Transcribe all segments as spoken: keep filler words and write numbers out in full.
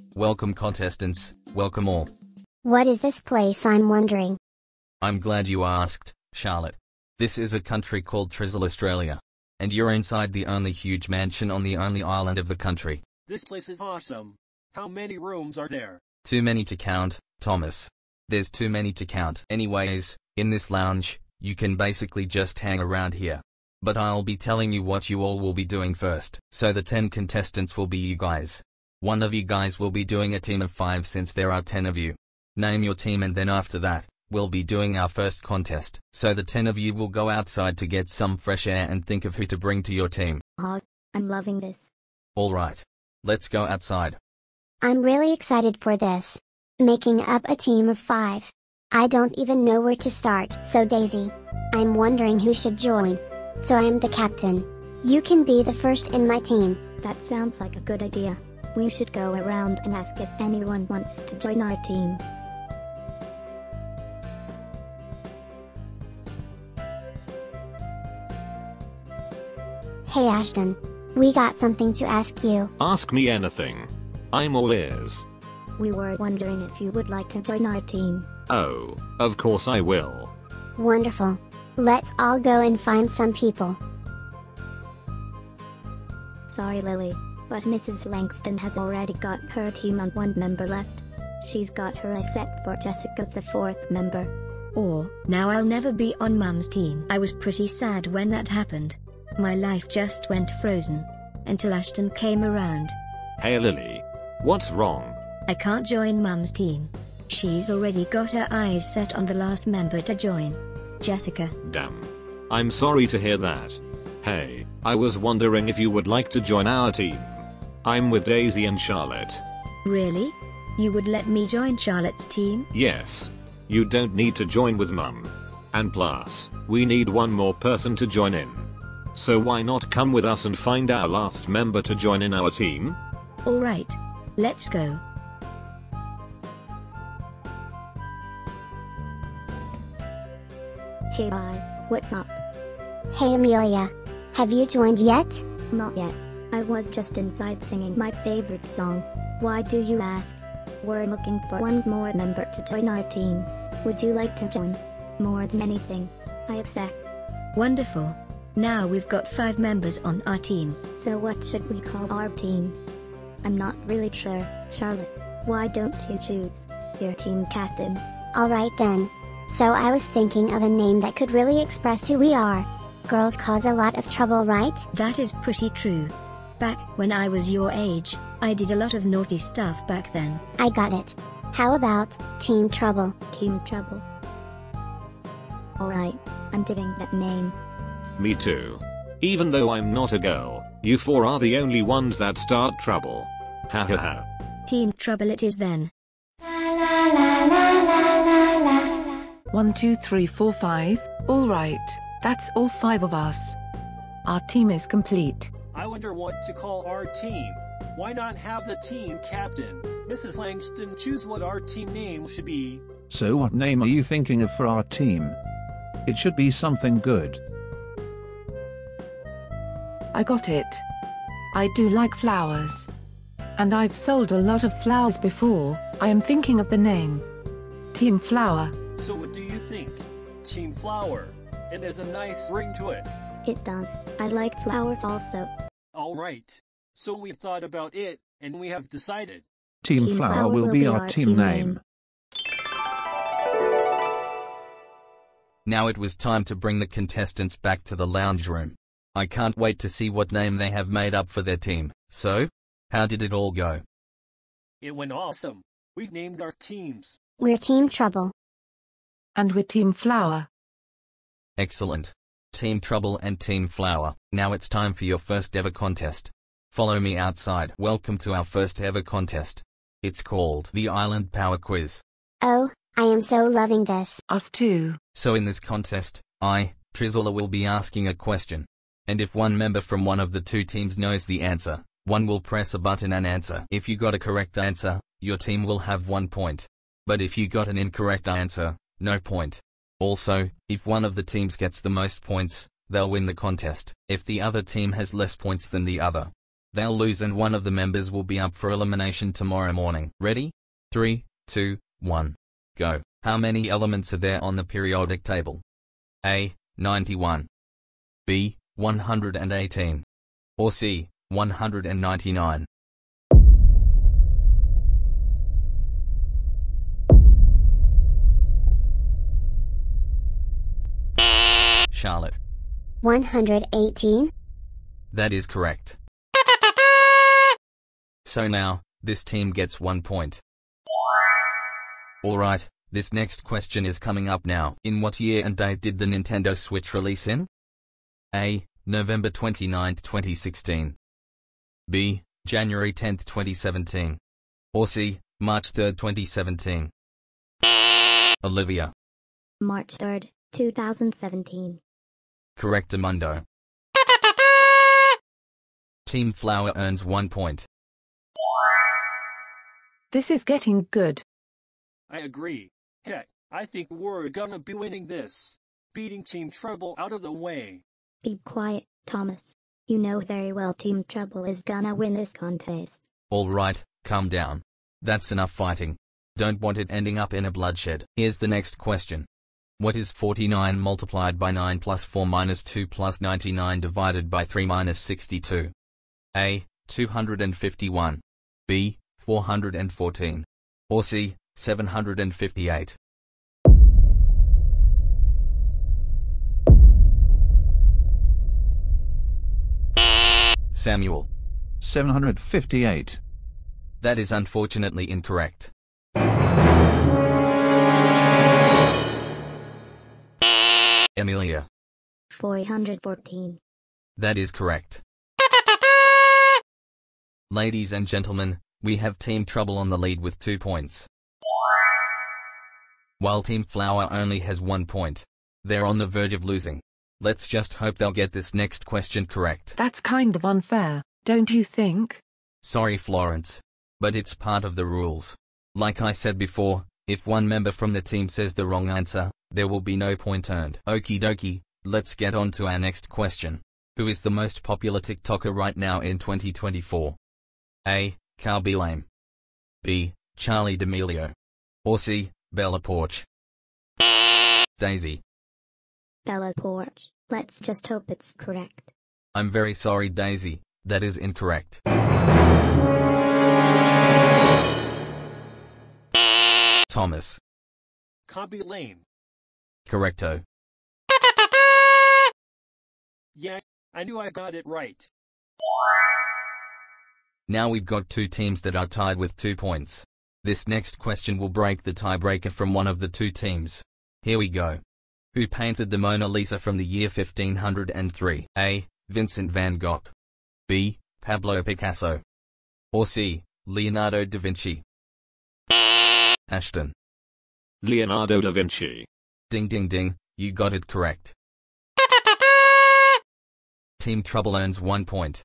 Welcome contestants, welcome all. What is this place, I'm wondering? I'm glad you asked, Charlotte. This is a country called Trizzle, Australia. And you're inside the only huge mansion on the only island of the country. This place is awesome. How many rooms are there? Too many to count, Thomas. There's too many to count. Anyways, in this lounge, you can basically just hang around here. But I'll be telling you what you all will be doing first. So the ten contestants will be you guys. One of you guys will be doing a team of five since there are ten of you. Name your team and then after that, we'll be doing our first contest. So the ten of you will go outside to get some fresh air and think of who to bring to your team. Oh, I'm loving this. Alright. Let's go outside. I'm really excited for this. Making up a team of five. I don't even know where to start. So Daisy, I'm wondering who should join. So I'm the captain. You can be the first in my team. That sounds like a good idea. We should go around and ask if anyone wants to join our team. Hey Ashton, we got something to ask you. Ask me anything. I'm all ears. We were wondering if you would like to join our team. Oh, of course I will. Wonderful. Let's all go and find some people. Sorry Lily, but Missus Langston has already got her team and one member left. She's got her eyes set for Jessica's the fourth member. Or, now I'll never be on Mum's team. I was pretty sad when that happened. My life just went frozen. Until Ashton came around. Hey Lily. What's wrong? I can't join Mum's team. She's already got her eyes set on the last member to join. Jessica. Damn. I'm sorry to hear that. Hey, I was wondering if you would like to join our team. I'm with Daisy and Charlotte. Really? You would let me join Charlotte's team? Yes. You don't need to join with Mum. And plus, we need one more person to join in. So why not come with us and find our last member to join in our team? Alright. Let's go. Hey guys, what's up? Hey Amelia, have you joined yet? Not yet. I was just inside singing my favorite song. Why do you ask? We're looking for one more member to join our team. Would you like to join? More than anything, I accept. Wonderful. Now we've got five members on our team. So what should we call our team? I'm not really sure. Charlotte, why don't you choose your team captain? Alright then. So I was thinking of a name that could really express who we are. Girls cause a lot of trouble, right? That is pretty true. Back when I was your age, I did a lot of naughty stuff back then. I got it. How about Team Trouble? Team Trouble. Alright, I'm digging that name. Me too. Even though I'm not a girl, you four are the only ones that start trouble. Ha ha ha. Team Trouble it is then. One, two, three, four, five. All right, that's all five of us. Our team is complete. I wonder what to call our team. Why not have the team captain? Missus Langston, choose what our team name should be. So what name are you thinking of for our team? It should be something good. I got it. I do like flowers. And I've sold a lot of flowers before. I am thinking of the name. Team Flower. So what do you think? Team Flower. It has a nice ring to it. It does. I like flowers also. Alright. So we've thought about it, and we have decided. Team, Team Flower, Flower will will be be our our team team name. name. Now it was time to bring the contestants back to the lounge room. I can't wait to see what name they have made up for their team. So, how did it all go? It went awesome. We've named our teams. We're Team Trouble. And with Team Flower. Excellent. Team Trouble and Team Flower. Now it's time for your first ever contest. Follow me outside. Welcome to our first ever contest. It's called the Island Power Quiz. Oh, I am so loving this. Us too. So in this contest, I, Trizzler, will be asking a question. And if one member from one of the two teams knows the answer, one will press a button and answer. If you got a correct answer, your team will have one point. But if you got an incorrect answer, no point. Also, if one of the teams gets the most points, they'll win the contest. If the other team has less points than the other, They'll lose and one of the members will be up for elimination tomorrow morning. Ready? three, two, one. Go. How many elements are there on the periodic table? A. ninety-one. B. one hundred eighteen. Or C. one hundred ninety-nine. Charlotte. one hundred eighteen? That is correct. So now, this team gets one point. Alright, this next question is coming up now. In what year and date did the Nintendo Switch release in? A. November twenty-ninth, twenty sixteen. B. January tenth, twenty seventeen. Or C. March third, twenty seventeen. Olivia. March third, two thousand seventeen. Correct, Amundo. Team Flower earns one point. This is getting good. I agree. Heck, I think we're gonna be winning this. Beating Team Trouble out of the way. Be quiet, Thomas. You know very well Team Trouble is gonna win this contest. Alright, calm down. That's enough fighting. Don't want it ending up in a bloodshed. Here's the next question. What is forty-nine multiplied by nine plus four minus two plus ninety-nine divided by three minus sixty-two? A. two hundred fifty-one. B. four hundred fourteen. Or C. seven hundred fifty-eight. Samuel. seven hundred fifty-eight. That is unfortunately incorrect. Emilia. four hundred fourteen. That is correct. Ladies and gentlemen, we have Team Trouble on the lead with two points. While Team Flower only has one point. They're on the verge of losing. Let's just hope they'll get this next question correct. That's kind of unfair, don't you think? Sorry, Florence. But it's part of the rules. Like I said before, if one member from the team says the wrong answer, there will be no point earned. Okie dokie, let's get on to our next question. Who is the most popular TikToker right now in twenty twenty-four? A. Calby Lame. B. Charlie D'Amelio. Or C. Bella Porch. Daisy. Bella Porch. Let's just hope it's correct. I'm very sorry, Daisy. That is incorrect. Thomas. Copy Lane. Correcto. Yeah, I knew I got it right. Now we've got two teams that are tied with two points. This next question will break the tiebreaker from one of the two teams. Here we go. Who painted the Mona Lisa from the year fifteen oh three? A. Vincent van Gogh. B. Pablo Picasso. Or C. Leonardo da Vinci. Ashton. Leonardo da Vinci. Ding ding ding, you got it correct. Team Trouble earns one point.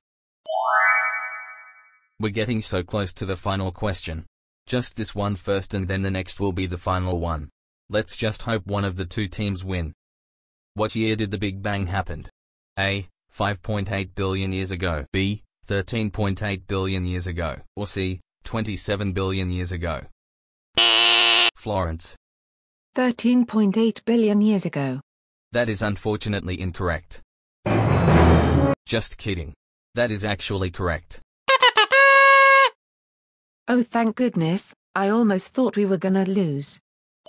We're getting so close to the final question. Just this one first and then the next will be the final one. Let's just hope one of the two teams win. What year did the Big Bang happen? A. five point eight billion years ago. B. thirteen point eight billion years ago. Or C. twenty-seven billion years ago. Florence. thirteen point eight billion years ago. That is unfortunately incorrect. Just kidding. That is actually correct. Oh, thank goodness, I almost thought we were gonna lose.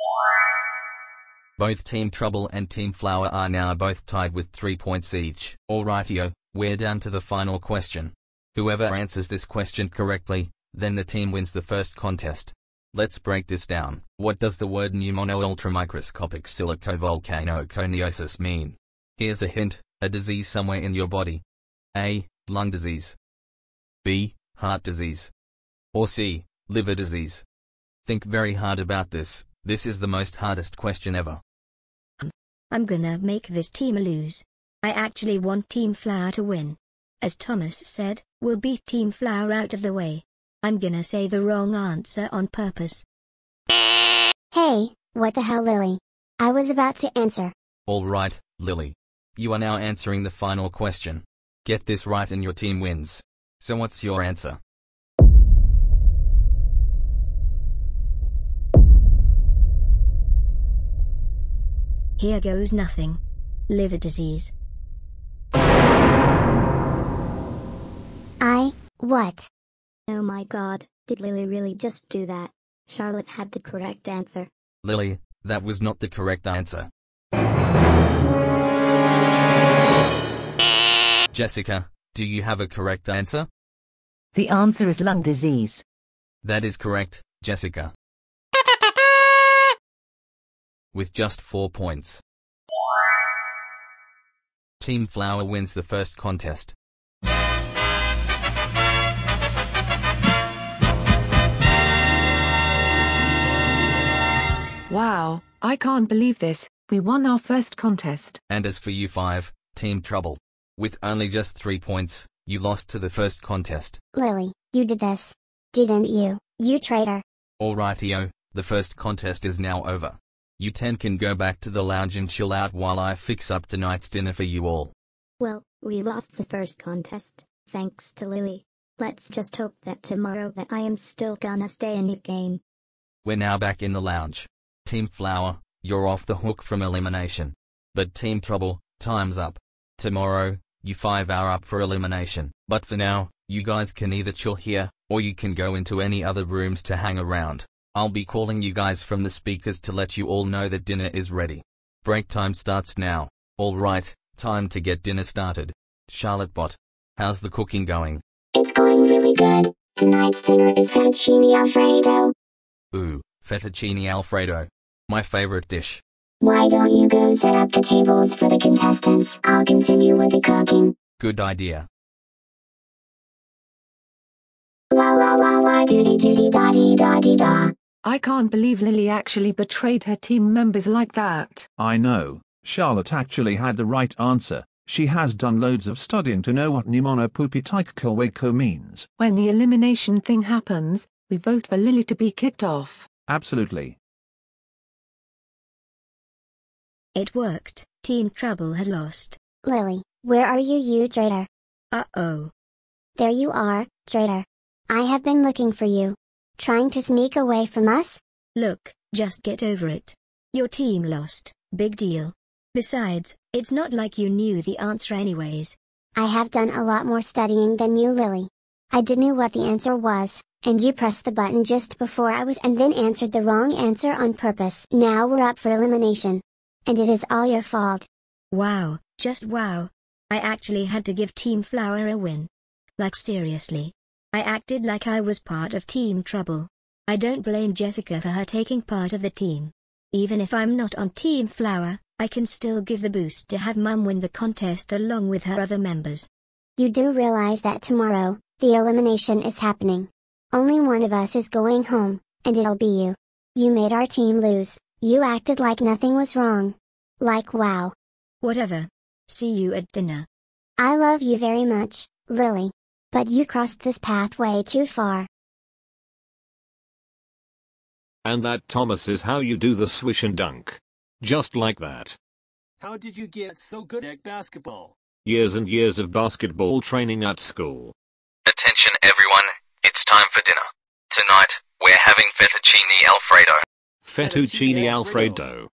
Both Team Trouble and Team Flower are now both tied with three points each. Alrightio, we're down to the final question. Whoever answers this question correctly, then the team wins the first contest. Let's break this down. What does the word pneumono-ultramicroscopic silicovolcanoconiosis mean? Here's a hint, a disease somewhere in your body. A. Lung disease. B. Heart disease. Or C. Liver disease. Think very hard about this. This is the most hardest question ever. I'm gonna make this team lose. I actually want Team Flower to win. As Thomas said, we'll beat Team Flower out of the way. I'm gonna say the wrong answer on purpose. Hey, what the hell, Lily? I was about to answer. Alright, Lily. You are now answering the final question. Get this right and your team wins. So what's your answer? Here goes nothing. Liver disease. I, what? Oh my god, did Lily really just do that? Charlotte had the correct answer. Lily, that was not the correct answer. Jessica, do you have a correct answer? The answer is lung disease. That is correct, Jessica. With just four points. Team Flower wins the first contest. Wow, I can't believe this, we won our first contest. And as for you five, Team Trouble. With only just three points, you lost to the first contest. Lily, you did this. Didn't you, you traitor? Alrightio, the first contest is now over. You ten can go back to the lounge and chill out while I fix up tonight's dinner for you all. Well, we lost the first contest, thanks to Lily. Let's just hope that tomorrow that I am still gonna stay in the game. We're now back in the lounge. Team Flower, you're off the hook from elimination. But Team Trouble, time's up. Tomorrow, you five are up for elimination. But for now, you guys can either chill here, or you can go into any other rooms to hang around. I'll be calling you guys from the speakers to let you all know that dinner is ready. Break time starts now. Alright, time to get dinner started. Charlotte Bot, how's the cooking going? It's going really good. Tonight's dinner is fettuccine alfredo. Ooh, fettuccine alfredo. My favorite dish. Why don't you go set up the tables for the contestants? I'll continue with the cooking. Good idea. La la la la doody doody da dee da dee da. I can't believe Lily actually betrayed her team members like that. I know, Charlotte actually had the right answer. She has done loads of studying to know what Nimono means. When the elimination thing happens, we vote for Lily to be kicked off. Absolutely. It worked. Team Trouble has lost. Lily, where are you, you traitor? Uh-oh. There you are, traitor. I have been looking for you. Trying to sneak away from us? Look, just get over it. Your team lost. Big deal. Besides, it's not like you knew the answer anyways. I have done a lot more studying than you, Lily. I did know what the answer was, and you pressed the button just before I was and then answered the wrong answer on purpose. Now we're up for elimination. And it is all your fault. Wow, just wow. I actually had to give Team Flower a win. Like seriously. I acted like I was part of Team Trouble. I don't blame Jessica for her taking part of the team. Even if I'm not on Team Flower, I can still give the boost to have Mum win the contest along with her other members. You do realize that tomorrow, the elimination is happening. Only one of us is going home, and it'll be you. You made our team lose. You acted like nothing was wrong. Like wow. Whatever. See you at dinner. I love you very much, Lily. But you crossed this path way too far. And that, Thomas, is how you do the swish and dunk. Just like that. How did you get so good at basketball? Years and years of basketball training at school. Attention everyone, it's time for dinner. Tonight, we're having fettuccine alfredo. Fettuccine Alfredo.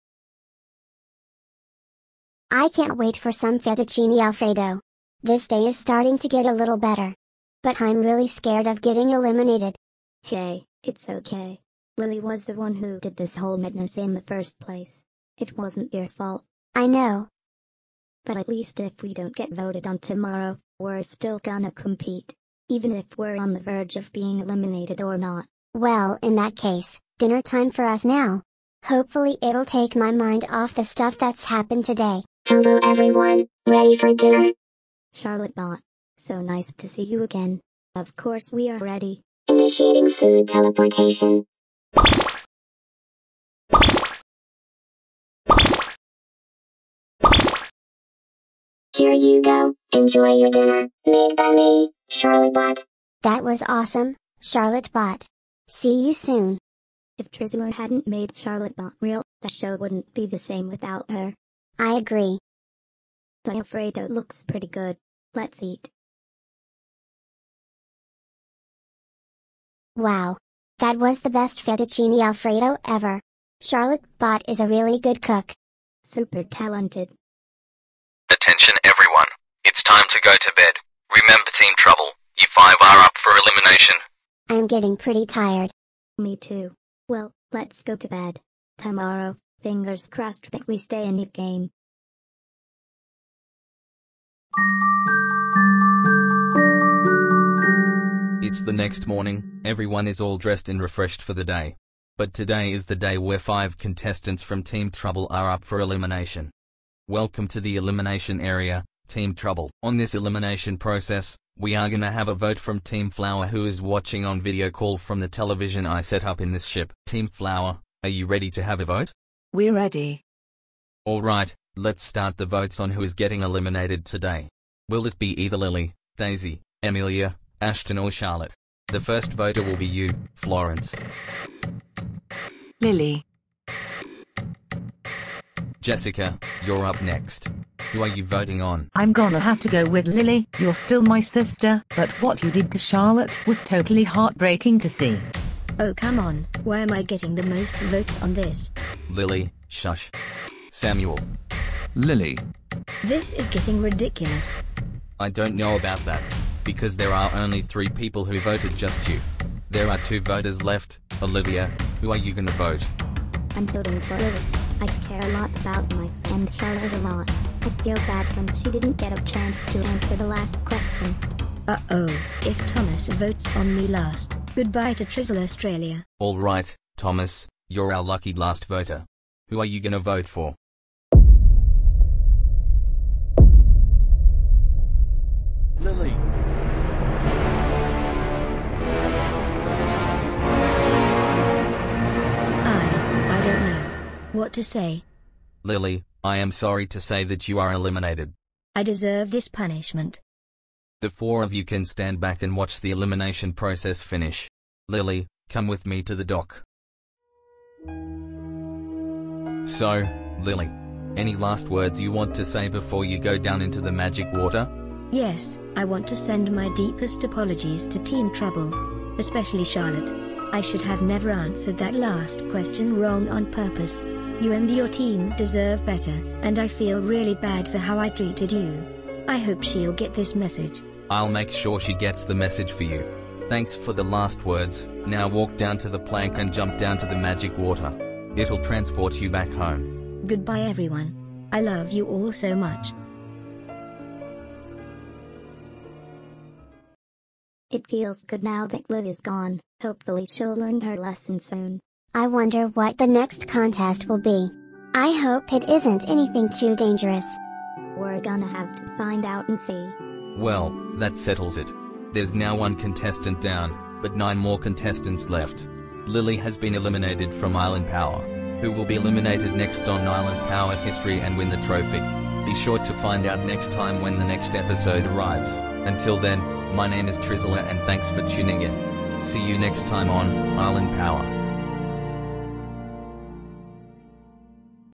I can't wait for some fettuccine alfredo. This day is starting to get a little better. But I'm really scared of getting eliminated. Hey, it's okay. Lily was the one who did this whole madness in the first place. It wasn't your fault. I know. But at least if we don't get voted on tomorrow, we're still gonna compete. Even if we're on the verge of being eliminated or not. Well, in that case, dinner time for us now. Hopefully it'll take my mind off the stuff that's happened today. Hello everyone, ready for dinner? Charlotte Bot, so nice to see you again. Of course we are ready. Initiating food teleportation. Here you go, enjoy your dinner, made by me, Charlotte Bot. That was awesome, Charlotte Bot. See you soon. If Drizzler hadn't made Charlotte Bot real, the show wouldn't be the same without her. I agree. The Alfredo looks pretty good. Let's eat. Wow. That was the best fettuccine alfredo ever. Charlotte Bot is a really good cook. Super talented. Attention everyone. It's time to go to bed. Remember Team Trouble, you five are up for elimination. I'm getting pretty tired. Me too. Well, let's go to bed. Tomorrow, fingers crossed that we stay in the game. It's the next morning, everyone is all dressed and refreshed for the day. But today is the day where five contestants from Team Trouble are up for elimination. Welcome to the elimination area, Team Trouble. On this elimination process, we are gonna have a vote from Team Flower, who is watching on video call from the television I set up in this ship. Team Flower, are you ready to have a vote? We're ready. Alright, let's start the votes on who is getting eliminated today. Will it be either Lily, Daisy, Amelia, Ashton or Charlotte? The first voter will be you, Florence. Lily. Jessica, you're up next. Who are you voting on? I'm gonna have to go with Lily. You're still my sister, but what you did to Charlotte was totally heartbreaking to see. Oh come on, why am I getting the most votes on this? Lily, shush. Samuel. Lily. This is getting ridiculous. I don't know about that, because there are only three people who voted just you. There are two voters left. Olivia, who are you gonna vote? I'm voting for Lily. I care a lot about my friend Charlotte a lot. I feel bad when she didn't get a chance to answer the last question. Uh-oh, if Thomas votes on me last, goodbye to Trizzle Australia. Alright, Thomas, you're our lucky last voter. Who are you gonna vote for? Lily. I, I don't know what to say. Lily, I am sorry to say that you are eliminated. I deserve this punishment. The four of you can stand back and watch the elimination process finish. Lily, come with me to the dock. So, Lily, any last words you want to say before you go down into the magic water? Yes, I want to send my deepest apologies to Team Trouble, especially Charlotte. I should have never answered that last question wrong on purpose. You and your team deserve better, and I feel really bad for how I treated you. I hope she'll get this message. I'll make sure she gets the message for you. Thanks for the last words. Now walk down to the plank and jump down to the magic water. It'll transport you back home. Goodbye everyone. I love you all so much. It feels good now that Lily's gone. Hopefully she'll learn her lesson soon. I wonder what the next contest will be. I hope it isn't anything too dangerous. We're gonna have to find out and see. Well, that settles it. There's now one contestant down, but nine more contestants left. Lily has been eliminated from Island Power. Who will be eliminated next on Island Power History and win the trophy? Be sure to find out next time when the next episode arrives. Until then, my name is Trizzler and thanks for tuning in. See you next time on Island Power.